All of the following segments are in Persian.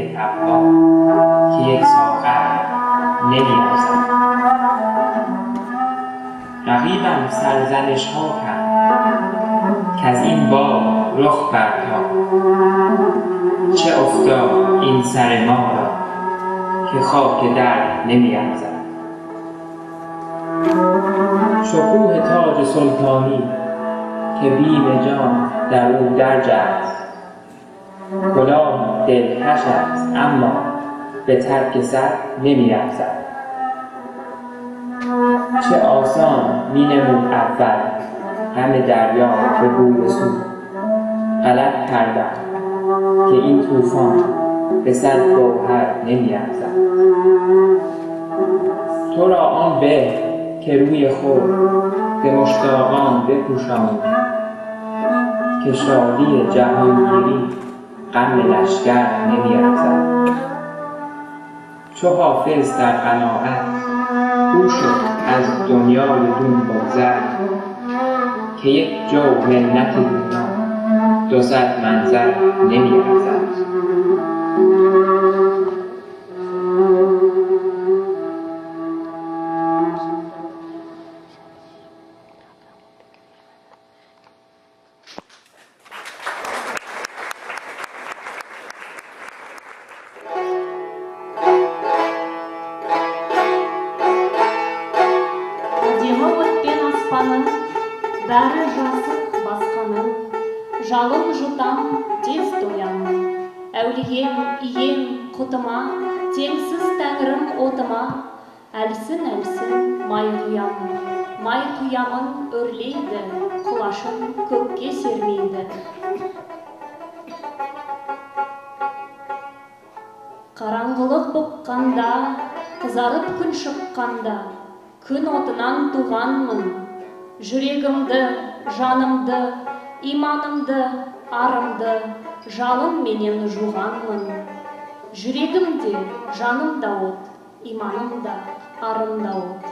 ابرها که یک ساغر نمی‌ارزد. رقیبم سرزنش ها کرد که از این باغ رخ برتاب، چه افتاد این سر ما را که خاک در نمی‌ارزد. شکوه تاج سلطانی که بیم جان در او درج است، کلاه دلکش است اما به ترک سر نمی‌ارزد. چه آسان می‌نمود اول غم دریا به بوی سو، غلط کردم که این طوفان به صد گوهر نمی‌ارزد. تو را آن به که روی خود به مشتاقان بپوشانی، که شادی جهانگیری غم لشکر نمی‌ارزد. چو حافظ در قناعت او شد از دنیای دون بگذر، که یک جو منت دنیا 200 منظر نمی‌ارزد. Бәрі жасық басқаны, жалын жұтам тез тоямын. Әулием, ием, құтыма, теңсіз тәңірім отыма, әлсін май құямын өрлейді, құлашын көкке сермейді. Қараңғылық бұққанда, қызарып күн шыққанда, күн отынан туғанмын. Жүрегімді, жанымды, иманымды, арымды, жалын менен жуғанмын. Жүрегімде, жанымда от, иманымда, арымда от.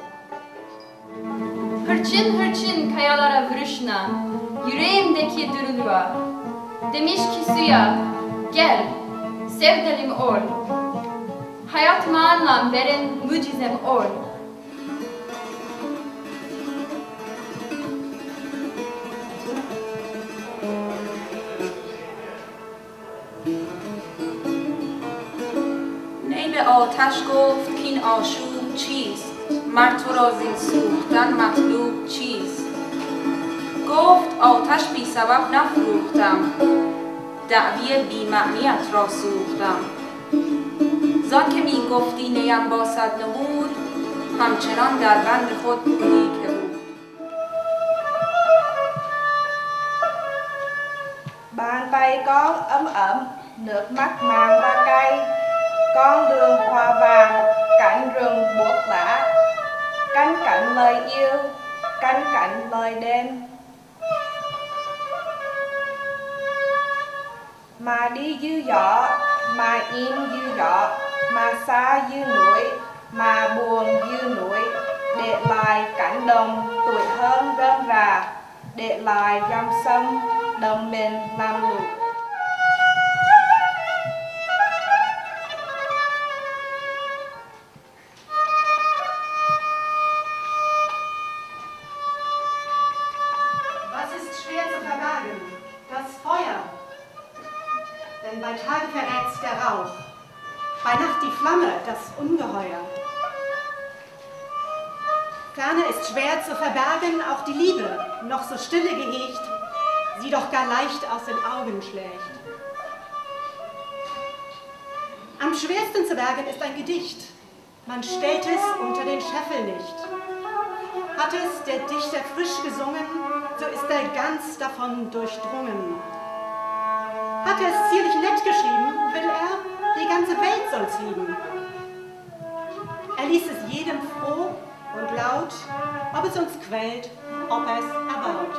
Hırçın kayalara vuruşuna, yüreğimdeki duruluğa. Demiş ki suya, gel, sevdalim ol. Hayatıma anlam veren mucizem ol. آتش گفت که این آشوب چیست؟ مر تو را زین سوختن مطلوب چیست؟ گفت آتش بی سبب نفروختم، دعوی بی معنیت را سوختم. زان که می گفتی نیم با صد نمود، همچنان در بند خود بودی که بود. Bàn tay con ấm ấm, nước mắt màng và cay. Con đường hoa vàng, cánh rừng buốt lá, cánh cánh lời yêu, cánh cánh lời đêm. Mà đi như gió, mà im như gió, mà xa như núi, mà buồn như núi, để lại cánh đồng tuổi hơn rơm rà, để lại dòng sông đồng mình làm lụt. Denn bei Tage verrät's der Rauch, bei Nacht die Flamme, das Ungeheuer. Ferner ist schwer zu verbergen auch die Liebe, noch so stille gehegt, sie doch gar leicht aus den Augen schlägt. Am schwersten zu bergen ist ein Gedicht, man stellt es unter den Scheffel nicht. Hat es der Dichter frisch gesungen, so ist er ganz davon durchdrungen. Hat er es zierlich nett geschrieben, will er, die ganze Welt soll's lieben. Er ließ es jedem froh und laut, ob es uns quält, ob es erbaut.